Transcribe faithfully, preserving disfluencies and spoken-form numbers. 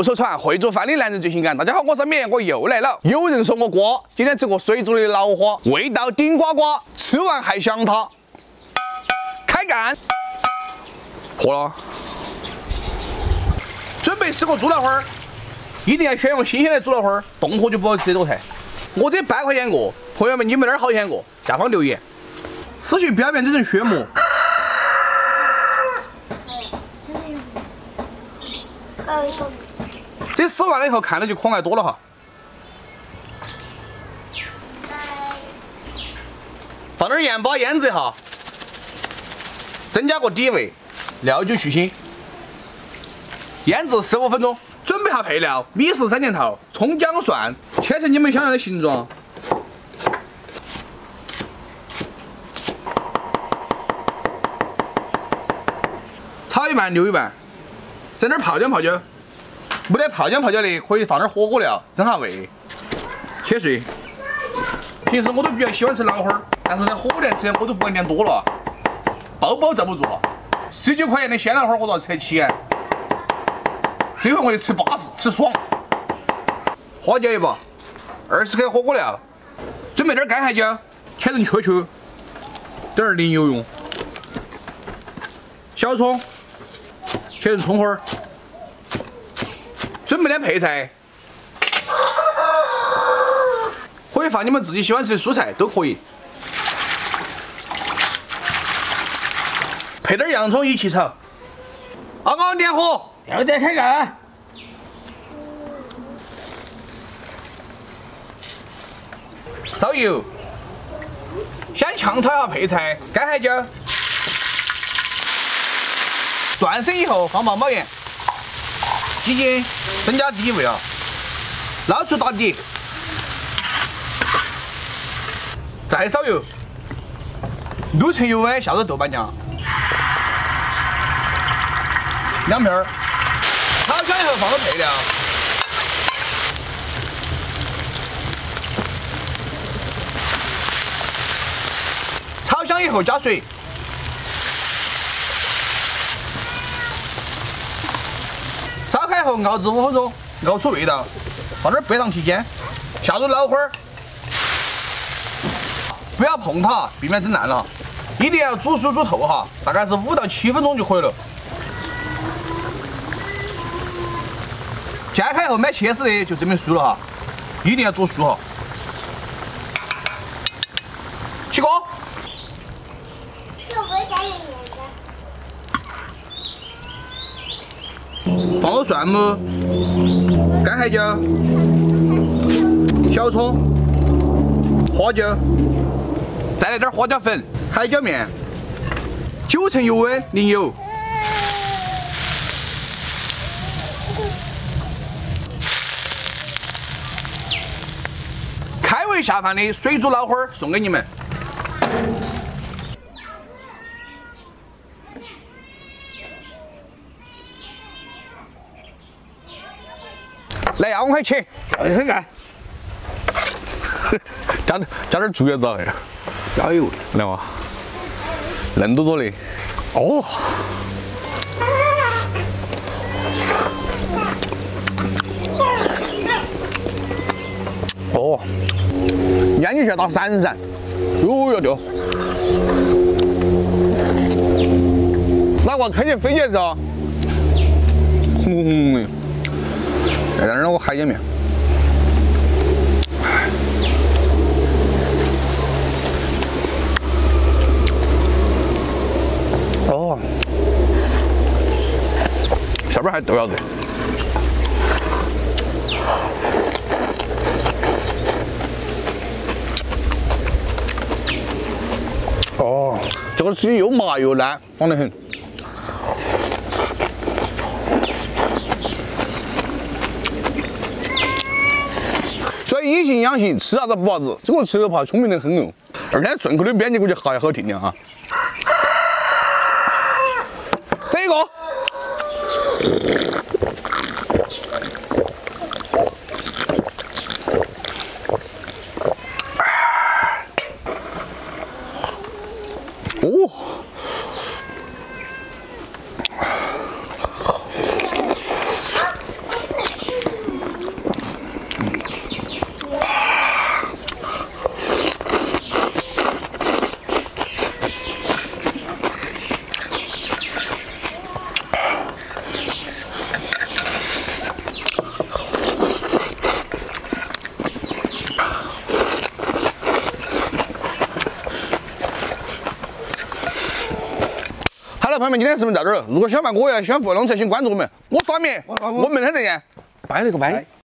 右手传会做饭的男人最性感。大家好，我是绵，我又来了。有人说我瓜，今天吃个水煮的老花，味道顶呱呱，吃完还想它。开干，喝了。准备吃个猪脑花儿，一定要选用新鲜的猪脑花儿，冻货就不好吃多菜。我这半块钱一个，朋友们你们那儿好钱一个？下方留言。撕去表面这层血膜。 这撕完了以后，看着就可爱多了哈。放点盐巴腌制一下，增加个底味，料酒去腥，腌制十五分钟。准备下配料：米食三件套，葱姜蒜，切成你们想要的形状。炒一半，留一半，整点泡椒泡椒。 没得泡椒泡椒的，可以放点火锅料，增下味。切碎。平时我都比较喜欢吃脑花儿，但是在火锅店吃我都不敢点多了，包包罩不住。十九块钱的鲜脑花我都要吃得起啊！这回我就吃巴适，吃爽。花椒一把，二十克火锅料，准备点干海椒，切成球球，点儿零油用。小葱，切成葱花儿。 准备点配菜，可以放你们自己喜欢吃的蔬菜都可以，配点洋葱一起炒。阿刚点火， 要点开干。 烧油，先炝炒一下配菜，干海椒，断生以后放毛毛盐。 鸡精增加底味啊！捞出打底，再烧油，卤成油温，下入豆瓣酱，两片儿，炒香以后放入配料，炒香以后加水。 烧开后熬制五分钟，熬出味道，放点白糖提鲜，下入脑花儿，不要碰它，避免整烂了。一定要煮熟煮透哈，大概是五到七分钟就可以了。煎开后没切丝的就证明熟了哈，一定要煮熟哈。起锅。 放入蒜末、干海椒、小葱、花椒，再来点花椒粉、海椒面，九成油温淋油。开胃下饭的水煮脑花送给你们。 来，让我快切， 要点干， 加点加点猪油子哎， 加油， 来嘛，嫩多多的，哦，哦，眼睛要打闪闪，哟哟哟，哪个看见飞起来时候，红红红的。 再点那个海椒面，哦，下边还豆芽子，哦，这个鸡又麻又烂，爽得很。 所以以形养性，吃啥子补啥子，这个吃的话聪明得很哦。而且顺口的编辑估计还好听点哈。这个，哦， 好了，朋友们，今天视频到这儿。如果喜欢我也喜欢互动车，请关注我们。我刷米，我们很正见，拜了个拜。